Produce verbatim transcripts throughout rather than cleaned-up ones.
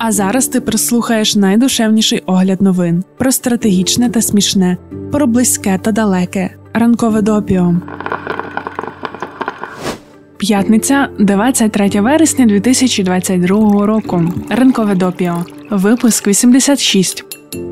А зараз ти прослухаєш найдушевніший огляд новин. Про стратегічне та смішне, про близьке та далеке. Ранкове допіо. П'ятниця, двадцять третє вересня дві тисячі двадцять другого року. Ранкове допіо. Випуск вісімдесят шість.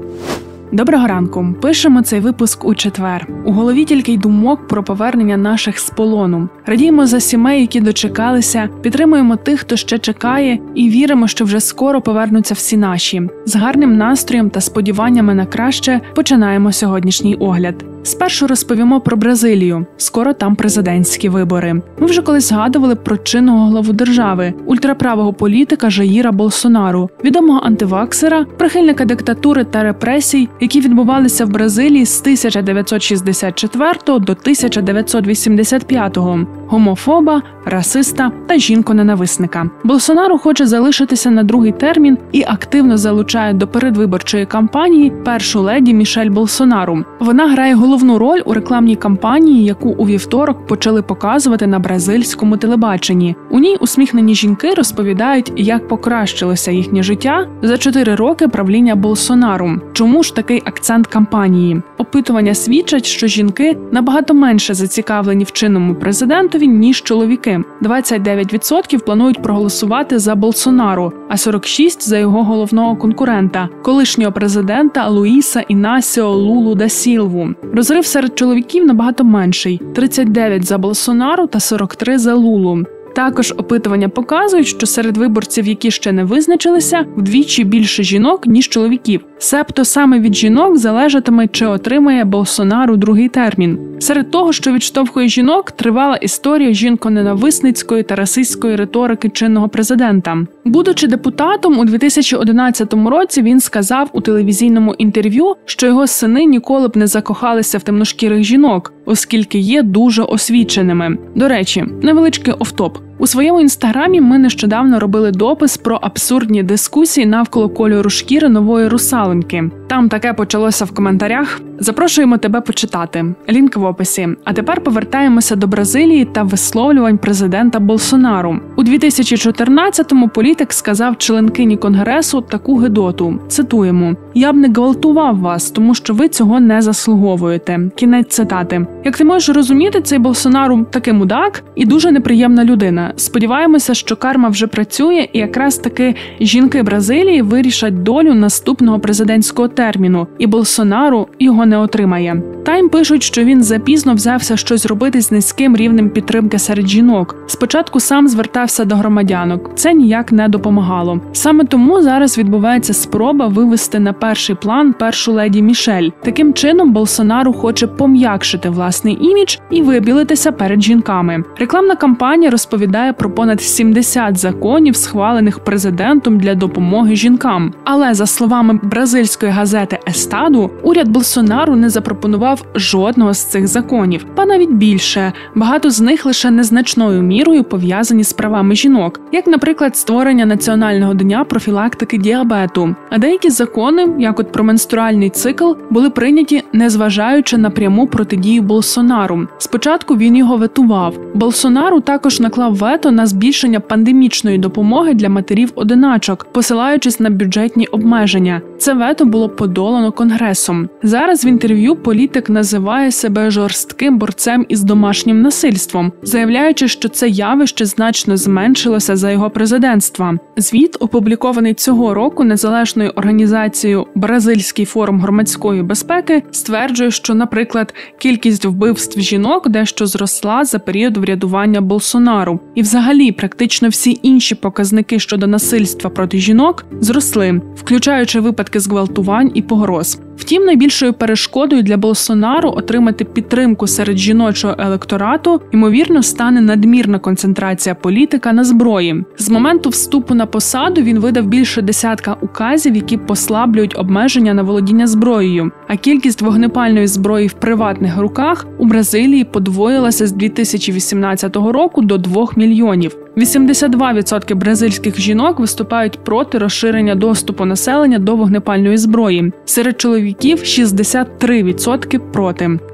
Доброго ранку. Пишемо цей випуск у четвер. У голові тільки й думок про повернення наших з полону. Радіємо за сімей, які дочекалися, підтримуємо тих, хто ще чекає, і віримо, що вже скоро повернуться всі наші. З гарним настроєм та сподіваннями на краще починаємо сьогоднішній огляд. Спершу розповімо про Бразилію. Скоро там президентські вибори. Ми вже колись згадували про чинного главу держави, ультраправого політика Жаїра Болсонару, відомого антиваксера, прихильника диктатури та репресій, які відбувалися в Бразилії з тисяча дев'ятсот шістдесят четвертого до тисяча дев'ятсот вісімдесят п'ятого, гомофоба, расиста та жінко-ненависника. Болсонару хоче залишитися на другий термін і активно залучає до передвиборчої кампанії першу леді Мішель Болсонару. Вона грає головну роль у рекламній кампанії, яку у вівторок почали показувати на бразильському телебаченні. У ній усміхнені жінки розповідають, як покращилося їхнє життя за чотири роки правління Болсонару. Чому ж такий акцент кампанії? Опитування свідчать, що жінки набагато менше зацікавлені в чинному президентові, ніж чоловіки. двадцять дев'ять відсотків планують проголосувати за Болсонару, а сорок шість відсотків за його головного конкурента – колишнього президента Луїса Інасіо Лулу да Сілву. Розрив серед чоловіків набагато менший – тридцять дев'ять за Болсонару та сорок три за Лулу. Також опитування показують, що серед виборців, які ще не визначилися, вдвічі більше жінок, ніж чоловіків. Себто саме від жінок залежатиме, чи отримає Болсонару другий термін. Серед того, що відштовхує жінок, тривала історія жінко-ненависницької та расистської риторики чинного президента. Будучи депутатом, у дві тисячі одинадцятому році він сказав у телевізійному інтерв'ю, що його сини ніколи б не закохалися в темношкірих жінок, оскільки є дуже освіченими. До речі, невеличкий офтоп. У своєму інстаграмі ми нещодавно робили допис про абсурдні дискусії навколо кольору шкіри нової русалоньки. Там таке почалося в коментарях. Запрошуємо тебе почитати. Лінк в описі. А тепер повертаємося до Бразилії та висловлювань президента Болсонару. У дві тисячі чотирнадцятому політик сказав членкині Конгресу таку гидоту. Цитуємо: «Я б не гвалтував вас, тому що ви цього не заслуговуєте». Кінець цитати. Як ти можеш розуміти, цей Болсонару таки мудак і дуже неприємна людина. Сподіваємося, що карма вже працює і якраз таки жінки Бразилії вирішать долю наступного президентського терміну, і Болсонару його не отримає. Тайм пишуть, що він запізно взявся щось робити з низьким рівнем підтримки серед жінок. Спочатку сам звертався до громадянок. Це ніяк не допомагало. Саме тому зараз відбувається спроба вивести на перший план першу леді Мішель. Таким чином Болсонару хоче пом'якшити власний імідж і вибілитися перед жінками. Рекламна кампанія розповідає про понад сімдесят законів, схвалених президентом для допомоги жінкам. Але, за словами бразильської газети «Естаду», уряд Болсонару не запропонував жодного з цих законів. Ба навіть більше, багато з них лише незначною мірою пов'язані з правами жінок, як, наприклад, створення Національного дня профілактики діабету. А деякі закони, як от про менструальний цикл, були прийняті, незважаючи на пряму протидію Болсонару. Спочатку він його ветував. Болсонару також наклав вето на збільшення пандемічної допомоги для матерів-одиначок, посилаючись на бюджетні обмеження. Це вето було подолано Конгресом. Зараз в інтерв'ю політик називає себе жорстким борцем із домашнім насильством, заявляючи, що це явище значно зменшилося за його президентства. Звіт, опублікований цього року незалежною організацією «Бразильський форум громадської безпеки», стверджує, що, наприклад, кількість вбивств жінок дещо зросла за період врядування Болсонару. І взагалі практично всі інші показники щодо насильства проти жінок зросли, включаючи випадки зґвалтувань і погроз. Втім, найбільшою перешкодою для Болсонару отримати підтримку серед жіночого електорату, ймовірно, стане надмірна концентрація політика на зброї. З моменту вступу на посаду він видав більше десятка указів, які послаблюють обмеження на володіння зброєю, а кількість вогнепальної зброї в приватних руках у Бразилії подвоїлася з дві тисячі вісімнадцятого року до двох мільйонів. вісімдесят два відсотки бразильських жінок виступають проти розширення доступу населення до вогнепальної зброї. Серед чоловіків шістдесят три відсотки проти.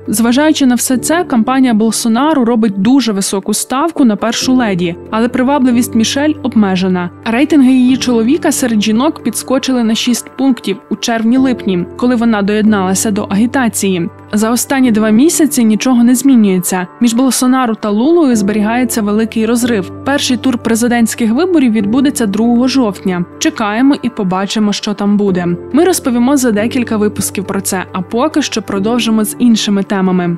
Зважаючи на все це, кампанія Болсонару робить дуже високу ставку на першу леді, але привабливість Мішель обмежена. Рейтинги її чоловіка серед жінок підскочили на шість пунктів у червні-липні, коли вона доєдналася до агітації. За останні два місяці нічого не змінюється. Між Болсонару та Лулою зберігається великий розрив. Перший тур президентських виборів відбудеться другого жовтня. Чекаємо і побачимо, що там буде. Ми розповімо за декілька випусків про це, а поки що продовжимо з іншими темами.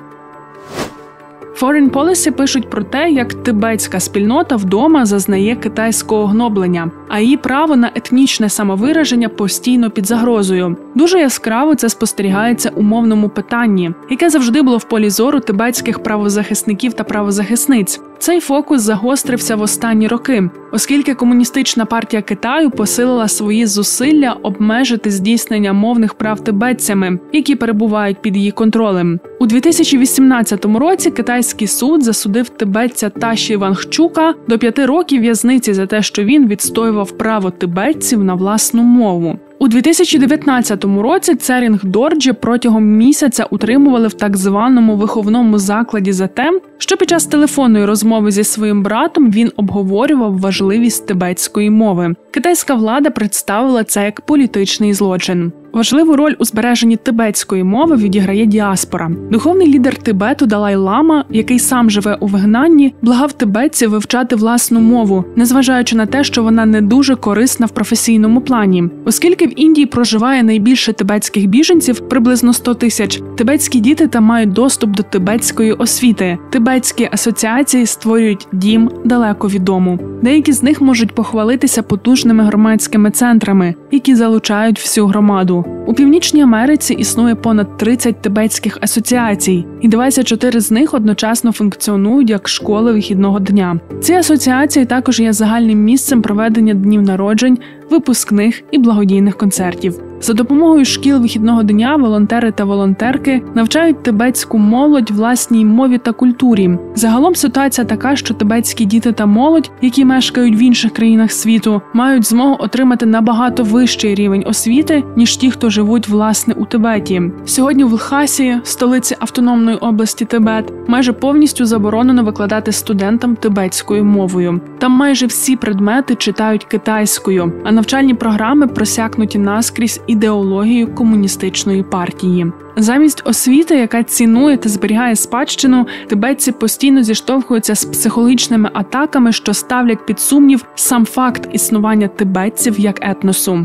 Foreign Policy пишуть про те, як тибетська спільнота вдома зазнає китайського гноблення, а її право на етнічне самовираження постійно під загрозою. Дуже яскраво це спостерігається у мовному питанні, яке завжди було в полі зору тибетських правозахисників та правозахисниць. Цей фокус загострився в останні роки, оскільки Комуністична партія Китаю посилила свої зусилля обмежити здійснення мовних прав тибетцями, які перебувають під її контролем. У дві тисячі вісімнадцятому році китайський суд засудив тибетця Таші Вангчука до п'яти років в'язниці за те, що він відстоював право тибетців на власну мову. У дві тисячі дев'ятнадцятому році Церінг Дорджі протягом місяця утримували в так званому виховному закладі за те, що під час телефонної розмови зі своїм братом він обговорював важливість тибетської мови. Китайська влада представила це як політичний злочин. Важливу роль у збереженні тибетської мови відіграє діаспора. Духовний лідер Тибету Далай-Лама, який сам живе у вигнанні, благав тибетців вивчати власну мову, незважаючи на те, що вона не дуже корисна в професійному плані. Оскільки в Індії проживає найбільше тибетських біженців, приблизно сто тисяч, тибетські діти там мають доступ до тибетської освіти. Тибетські асоціації створюють дім далеко від дому. Деякі з них можуть похвалитися потужними громадськими центрами, які залучають всю громаду. У Північній Америці існує понад тридцять тибетських асоціацій, і двадцять чотири з них одночасно функціонують як школи вихідного дня. Ці асоціації також є загальним місцем проведення днів народжень, випускних і благодійних концертів. За допомогою шкіл вихідного дня волонтери та волонтерки навчають тибетську молодь власній мові та культурі. Загалом ситуація така, що тибетські діти та молодь, які мешкають в інших країнах світу, мають змогу отримати набагато вищий рівень освіти, ніж ті, хто живуть власне у Тибеті. Сьогодні в Лхасі, столиці автономної області Тибет, майже повністю заборонено викладати студентам тибетською мовою. Там майже всі предмети читають китайською, а навчальні програми просякнуті наскрізь ідеологією комуністичної партії. Замість освіти, яка цінує та зберігає спадщину, тибетці постійно зіштовхуються з психологічними атаками, що ставлять під сумнів сам факт існування тибетців як етносу.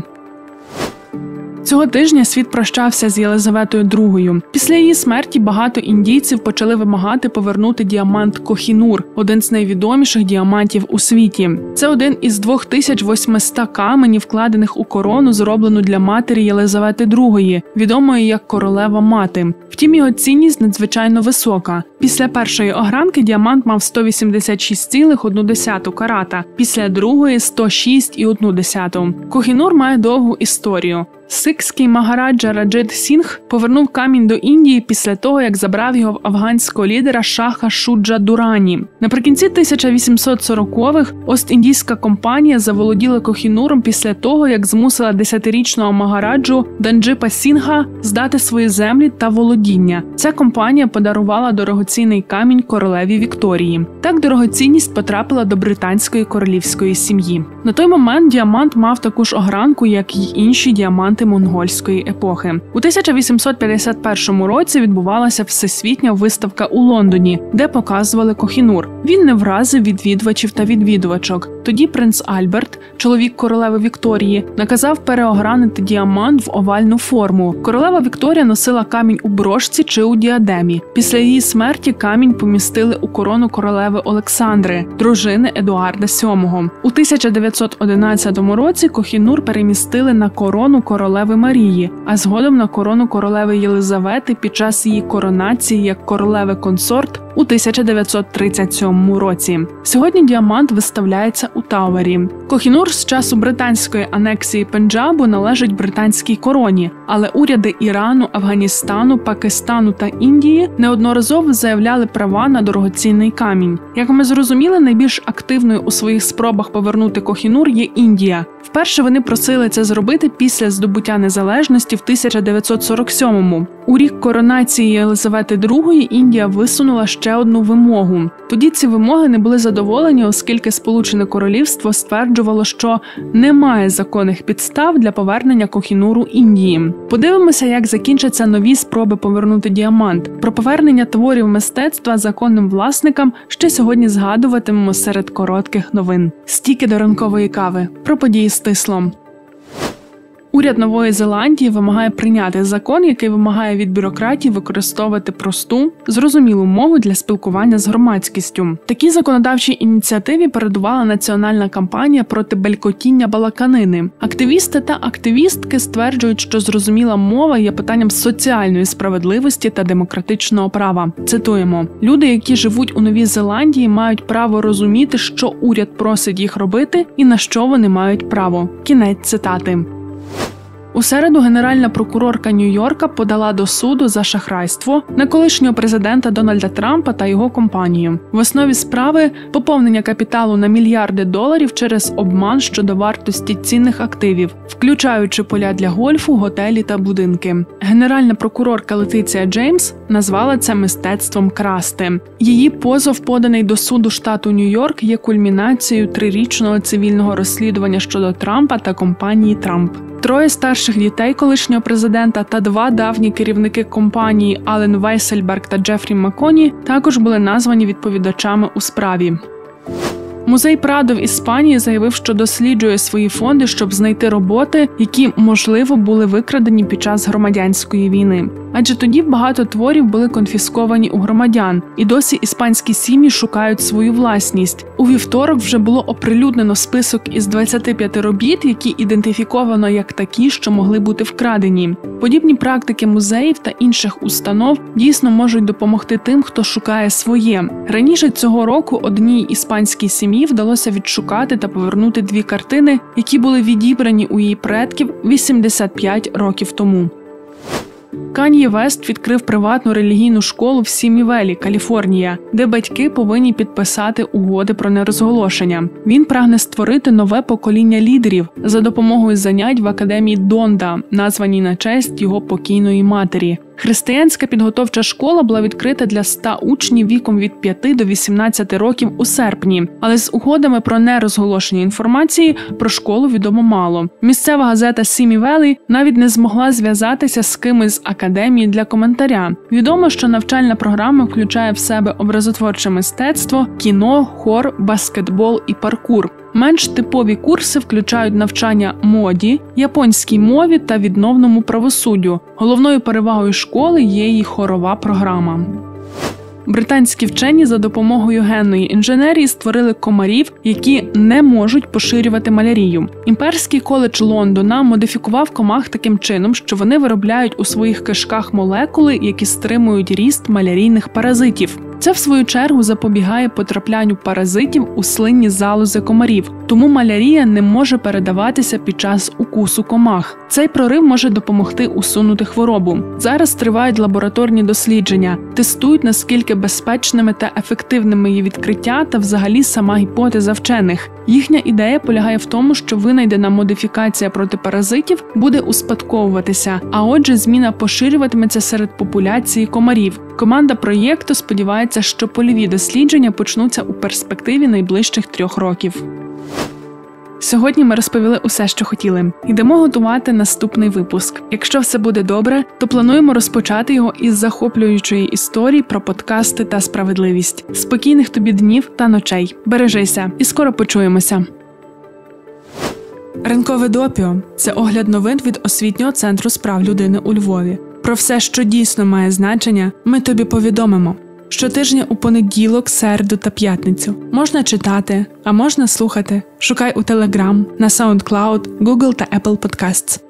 Цього тижня світ прощався з Єлизаветою другою. Після її смерті багато індійців почали вимагати повернути діамант Кохінур, один з найвідоміших діамантів у світі. Це один із двох тисяч восьмисот каменів, вкладених у корону, зроблену для матері Єлизавети другої, відомої як королева-мати. Втім, його цінність надзвичайно висока. Після першої огранки діамант мав сто вісімдесят шість цілих одну десяту карата, після другої – сто шість цілих одну десяту. Кохінур має довгу історію. Сикхський магараджа Раджит Сінг повернув камінь до Індії після того, як забрав його в афганського лідера Шаха Шуджа Дурані. Наприкінці тисяча вісімсот сорокових Ост-індійська компанія заволоділа Кохінуром після того, як змусила десятирічного магараджу Данджипа Сінга здати свої землі та володіння. Ця компанія подарувала дорогоцінний камінь королеві Вікторії. Так дорогоцінність потрапила до британської королівської сім'ї. На той момент діамант мав таку ж огранку, як й інші діаманти монгольської епохи. У тисяча вісімсот п'ятдесят першому році відбувалася всесвітня виставка у Лондоні, де показували Кохінур. Він не вразив відвідувачів та відвідувачок. Тоді принц Альберт, чоловік королеви Вікторії, наказав переогранити діамант в овальну форму. Королева Вікторія носила камінь у брошці чи у діадемі. Після її смерті камінь помістили у корону королеви Олександри, дружини Едуарда сьомого. У тисяча дев'ятсот одинадцятому році Кохінур перемістили на корону королеви Марії, а згодом на корону королеви Єлизавети під час її коронації як королеви-консорт у тисяча дев'ятсот тридцять сьомому році. Сьогодні діамант виставляється у Тауері. Кохінур з часу британської анексії Пенджабу належить британській короні, але уряди Ірану, Афганістану, Пакистану та Індії неодноразово заявляли права на дорогоцінний камінь. Як ми зрозуміли, найбільш активною у своїх спробах повернути Кохінур є Індія. Вперше вони просили це зробити після здобуття здобуття незалежності в тисяча дев'ятсот сорок сьомому. У рік коронації Єлизавети другої Індія висунула ще одну вимогу. Тоді ці вимоги не були задоволені, оскільки Сполучене Королівство стверджувало, що немає законних підстав для повернення Кохінуру Індії. Подивимося, як закінчаться нові спроби повернути діамант. Про повернення творів мистецтва законним власникам ще сьогодні згадуватимемо серед коротких новин. Стільки до ранкової кави. Про події стисло. Уряд Нової Зеландії вимагає прийняти закон, який вимагає від бюрократів використовувати просту, зрозумілу мову для спілкування з громадськістю. Такій законодавчій ініціативі передувала національна кампанія проти белькотіння балаканини. Активісти та активістки стверджують, що зрозуміла мова є питанням соціальної справедливості та демократичного права. Цитуємо: «Люди, які живуть у Новій Зеландії, мають право розуміти, що уряд просить їх робити і на що вони мають право». Кінець цитати. У середу генеральна прокурорка Нью-Йорка подала до суду за шахрайство на колишнього президента Дональда Трампа та його компанію. В основі справи – поповнення капіталу на мільярди доларів через обман щодо вартості цінних активів, включаючи поля для гольфу, готелі та будинки. Генеральна прокурорка Летиція Джеймс назвала це мистецтвом красти. Її позов, поданий до суду штату Нью-Йорк, є кульмінацією трирічного цивільного розслідування щодо Трампа та компанії Трамп. Троє старших дітей колишнього президента та два давні керівники компанії Ален Вейсельберг та Джефрі Маконі також були названі відповідачами у справі. Музей Прадо в Іспанії заявив, що досліджує свої фонди, щоб знайти роботи, які, можливо, були викрадені під час громадянської війни. Адже тоді багато творів були конфісковані у громадян, і досі іспанські сім'ї шукають свою власність. У вівторок вже було оприлюднено список із двадцяти п'яти робіт, які ідентифіковано як такі, що могли бути вкрадені. Подібні практики музеїв та інших установ дійсно можуть допомогти тим, хто шукає своє. Раніше цього року одній іспанській сім'ї вдалося відшукати та повернути дві картини, які були відібрані у її предків вісімдесят п'ять років тому. Кан'є Вест відкрив приватну релігійну школу в Сімі-Велі, Каліфорнія, де батьки повинні підписати угоди про нерозголошення. Він прагне створити нове покоління лідерів за допомогою занять в академії Донда, названій на честь його покійної матері. Християнська підготовча школа була відкрита для ста учнів віком від п'яти до вісімнадцяти років у серпні, але з угодами про нерозголошення інформації про школу відомо мало. Місцева газета Сімі-Велі навіть не змогла зв'язатися з кимось з академії для коментаря. Відомо, що навчальна програма включає в себе образотворче мистецтво, кіно, хор, баскетбол і паркур. Менш типові курси включають навчання моді, японській мові та відновному правосуддю. Головною перевагою школи є її хорова програма. Британські вчені за допомогою генної інженерії створили комарів, які не можуть поширювати малярію. Імперський коледж Лондона модифікував комах таким чином, що вони виробляють у своїх кишках молекули, які стримують ріст малярійних паразитів. Це, в свою чергу, запобігає потраплянню паразитів у слинні залози комарів, тому малярія не може передаватися під час укусу комах. Цей прорив може допомогти усунути хворобу. Зараз тривають лабораторні дослідження, тестують, наскільки безпечними та ефективними є відкриття та взагалі сама гіпотеза вчених. Їхня ідея полягає в тому, що винайдена модифікація проти паразитів буде успадковуватися, а отже зміна поширюватиметься серед популяції комарів. Команда проєкту сподівається, що польові дослідження почнуться у перспективі найближчих трьох років. Сьогодні ми розповіли усе, що хотіли. Йдемо готувати наступний випуск. Якщо все буде добре, то плануємо розпочати його із захоплюючої історії про подкасти та справедливість. Спокійних тобі днів та ночей. Бережися і скоро почуємося. Ранкове допіо – це огляд новин від Освітнього центру з прав людини у Львові. Про все, що дійсно має значення, ми тобі повідомимо. Щотижня у понеділок, середу та п'ятницю. Можна читати, а можна слухати. Шукай у Telegram, на SoundCloud, Google та Apple Podcasts.